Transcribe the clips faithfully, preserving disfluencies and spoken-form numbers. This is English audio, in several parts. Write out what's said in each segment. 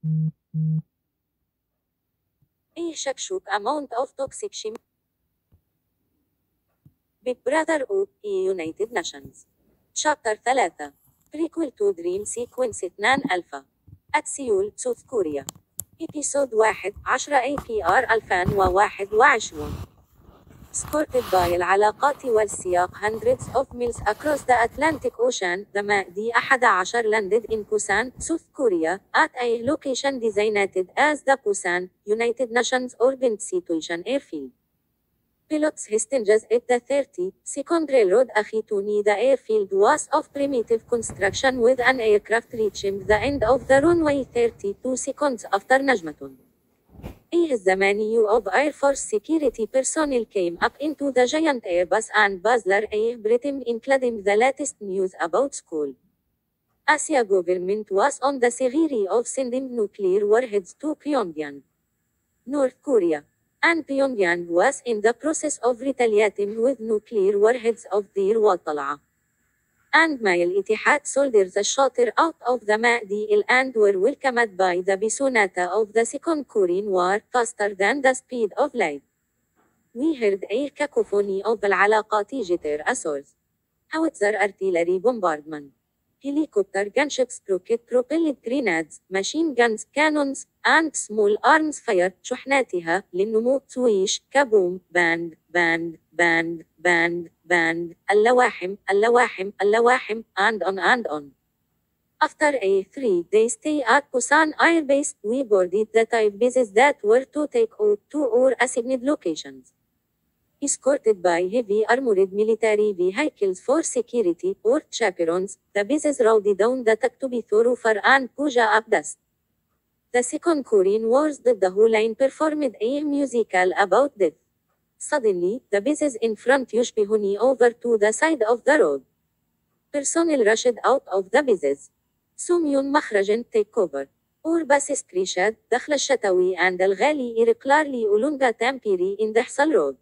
A شكشوك amount of toxic chemicals. Big Brother of United Nations. Chapter ثلاثة. Prequel to Dream Sequence اثنان ألف. At Seoul, South Korea. Episode واحد عشرة إيه بي آر ألفين وواحد وعشرين. Escorted by العلاقات والسياق hundreds of miles across the Atlantic Ocean, the مأدي أحد عشر landed in Busan, South Korea, at a location designated as the Busan, United Nations Urban Situation Airfield. Pilots histings at the thirty-second Railroad Akhituni. The airfield was of primitive construction with an aircraft reaching the end of the runway thirty-two seconds after Najmatun. A الزماني of Air Force security personnel came up into the giant Airbus and Basler A Britain including the latest news about school. Asia government was on the severity of sending nuclear warheads to Pyongyang, North Korea. And Pyongyang was in the process of retaliating with nuclear warheads of Dir wa Tal'a. And my الاتحاد soldiers shot out of the Ma'dil and were welcomed by the Bisonata of the Second Korean War faster than the speed of light. We heard a cacophony of العلاقات jitter assaults, howitzer artillery bombardment, helicopter gunships, rocket-propelled grenades, machine guns, cannons, and small arms fire. شحناتها للنمو تويش كابوم باند باند باند باند باند اللواحم اللواحم اللواحم and on and on. After a three-day stay at Busan Air Base, we boarded the type buses that were to take out to our assigned locations. Escorted by heavy armored military vehicles for security, or chaperons, the buses rode down the Taktubi thoroughfare and Puja up dusk. The Second Korean Wars the Dahu line performed a musical about death. Suddenly, the buses in front yushbihuni over to the side of the road. Personnel rushed out of the buses. سوميون مخرجا take over. Or buses crashed, دخل الشتوي and الغالي irregularly along Tampere in the Hsal road.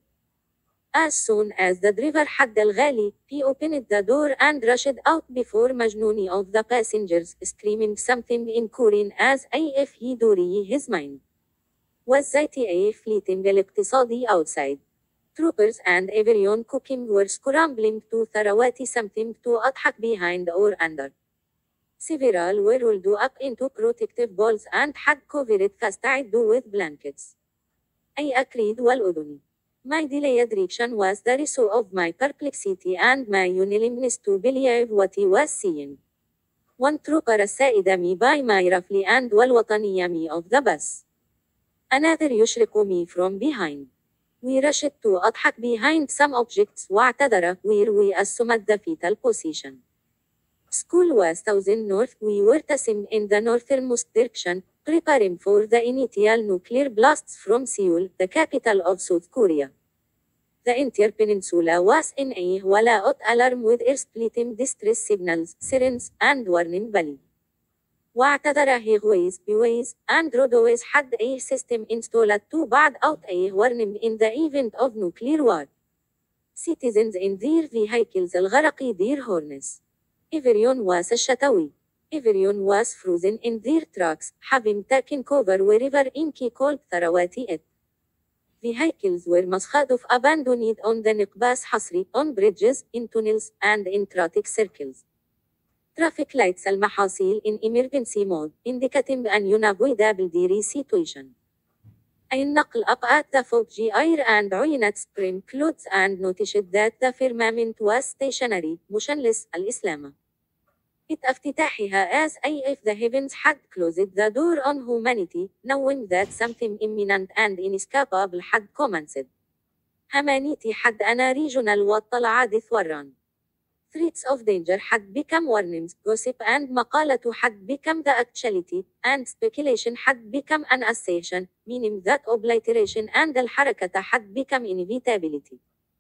As soon as the driver had الغالي, he opened the door and rushed out before Majnooni of the passengers screaming something in Korean as if he dory his mind. وزيت a fleeting الاقتصادي outside. Troopers and everyone cooking were scrambling to ثروات something to أضحك behind or under. Several were rolled up into protective balls and had covered فاستعدوا with blankets. أي أكريد والأذن. My delayed reaction was the result of my perplexity and my unwillingness to believe what he was seeing. One trooper السائد me by my rifle and والوطنية me of the bus. Another يشرق me from behind. We rushed to أضحك behind some objects واعتذر where we assumed the fetal position. School was thousand north. We were tassim in the northernmost direction, preparing for the initial nuclear blasts from Seoul, the capital of South Korea. The entire peninsula was in a walaot alarm with air-splitting distress signals, sirens, and warning bells. واعتذر highways, byways, and roadways had a system installed to bad out a warning in the event of nuclear war. Citizens in their vehicles الغرق their horns. Everyone was الشتوي. Everyone was frozen in their trucks, having taken cover wherever inky cold ثرواتي it. Vehicles were مصخادف abandoned on the نقباس حصري, on bridges, in tunnels, and in traffic circles. Traffic lights المحاصيل in emergency mode, indicating an unavoidable situation. النقل up at the foggy air and عينت spring clothes and noticed that the firmament was stationary, motionless. الإسلام. It افتتاحها as if the heavens had closed the door on humanity, knowing that something imminent and inescapable had commenced. همانيتي حد أنا regional والطلعة ثوران. Threats of danger had become warnings, gossip and مقالة had become the actuality, and speculation had become an assertion, meaning that obliteration and الحركة had become inevitability.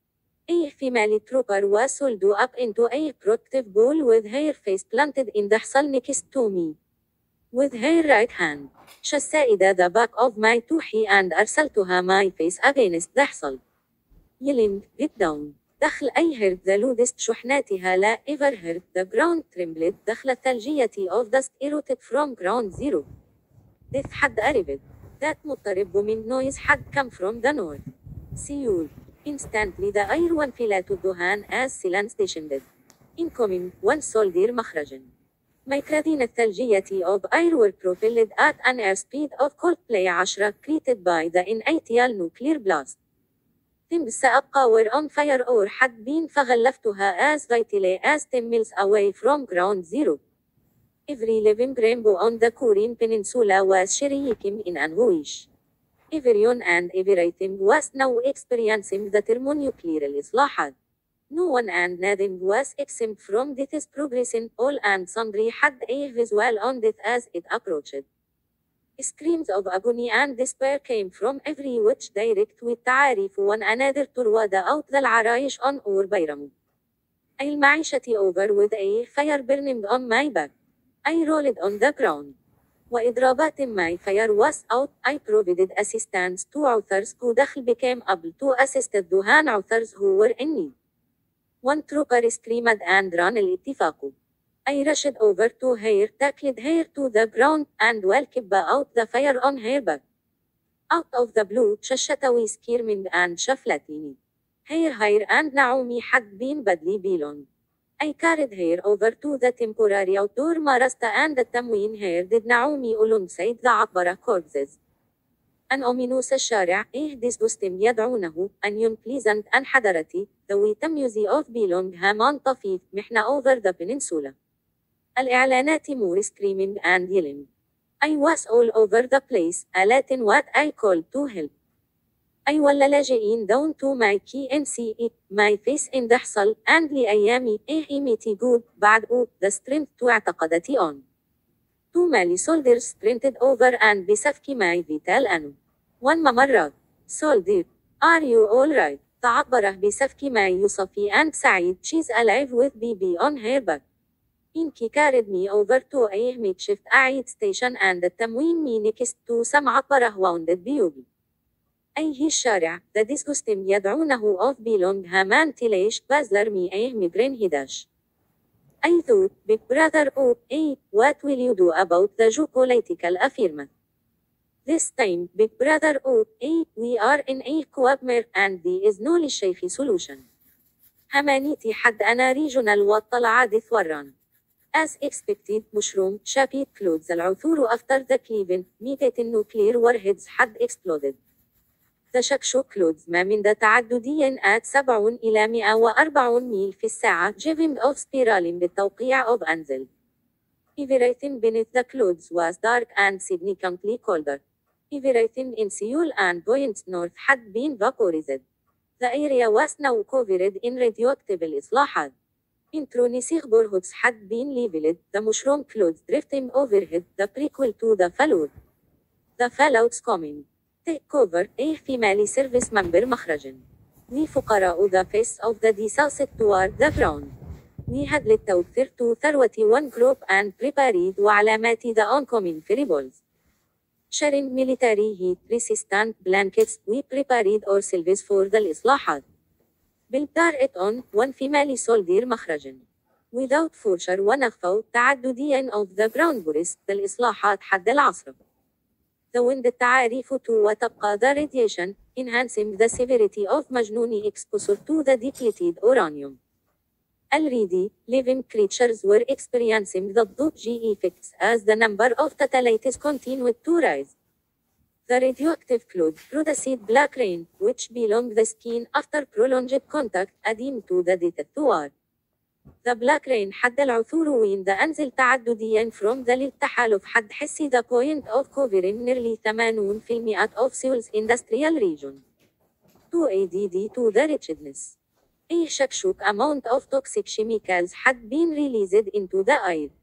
A female trooper was sold up into a protective ball with her face planted in the Hsal next to me. With her right hand, شسائد the back of my توحي and أرسلتها my face against the Hsal. Yelling, get down. دخل أي heard the loudest شحناتها لا ever heard the ground trembled دخل الثلجية of dust erupted from ground zero. death had arrived. That مضطرب من noise had come from the north. Seoul. Instantly the air وانفلات الدهان as silence descended. Incoming, one soldier مخرجا. ميكروفون الثلجية of air were propelled at an airspeed of Coldplay عشرة created by the initial nuclear blast. Things سأبقى were on fire or had been فغلفتها as vitally as ten miles away from ground zero. Every living rainbow on the Korean peninsula was shaking in anguish. Everyone and everything was now experiencing the thermonuclear الإصلاحات. No one and nothing was exempt from death's progression. All and sundry had a visual on death as it approached. Screams of agony and despair came from every which direct والتعارف one another toward out the العرايش on or بيرمو. المعيشة over with a fire burning on my back. I rolled on the ground. وإضرابات my fire was out. I provided assistance to authors who دخل became able to assist الدهان authors who were in need. One trooper screamed and ran الاتفاق. I rushed over to her, tackled her to the ground, and welcomed out the fire on her back. Out of the blue, ششتوي screaming and shuffling. Her hair and Naomi had been badly blown. I carried her over to the temporary outdoor marasta and التموين her did Naomi alongside the عقبرة corpses. An ominous الشارع, إيه disgusting يدعونه, an unpleasant انحدرتي, ذوي تمييز of belong هامان طفيف, محنة over the peninsula. الإعلانات more screaming and yelling. I was all over the place, ألات what I called to help. I ولا لاجئين down to my key and see it, my face in the حصل, and لأيامي, إيه إيمتي good, بعد أو, the strength to اعتقدتي on. Two many soldiers sprinted over and بسفك my vital أنو. One ممرات. Soldier, are you all right? تعبره بسفك my يوسفي and سعيد, she's alive with baby on her back. Inky carried me over to a makeshift aid station and التموين me next to some عقبره wounded بيوبي. أيه الشارع, the disgusting يدعونه of belong هامان تليش بازلر me أيه مجرين هداش. I thought, big brother oh, eh, what will you do about the geopolitical affirmative? This time, big brother oh, eh, we are in a quagmire and there is no للشيء solution. همانيتي حد أنا regional والطلعة ثوران. As expected, mushroom, شابيت clothes العثور after the cleaving, ميتة nuclear warheads had exploded. تشكشك clothes ما من ذا تعدديا at سبعون إلى مئة وأربعون ميل في الساعة giving off spiraling بالتوقيع of أنزل. Everything beneath the clothes was dark and significantly colder. Everything in Seoul and points north had been vaporized. The area was now covered in radioactive الإصلاحات. Intronisig borehoods had been leveled, the mushroom clouds drifting overhead, the prequel to the fallout. The fallout's coming. Take cover, a female service member مخرجا. We فقراء the face of the disaster toward the ground. We had للتوفير to ثروة one group and prepared وعلامات the oncoming variables. Sharing military heat resistant blankets, we prepared ourselves for the الإصلاحات. بالدار it on, one female soldier مخرجا. Without fortune ونخفوا, تعدديا of the ground burst, الإصلاحات حد العصر. The wind التعاريف to وتبقى the radiation, enhancing the severity of مجنون exposure to the depleted uranium. Already, living creatures were experiencing the dodgy effects as the number of fatalities continued to rise. The radioactive cloud produced black rain, which belonged the skin after prolonged contact, adding to the death toll. The black rain حد العثور وين the أنزل تعدديا from the للتحالف حد حسي the point of covering nearly ثمانين بالمئة of Seoul's industrial region. To add to the wretchedness. A شكشوك amount of toxic chemicals had been released into the air.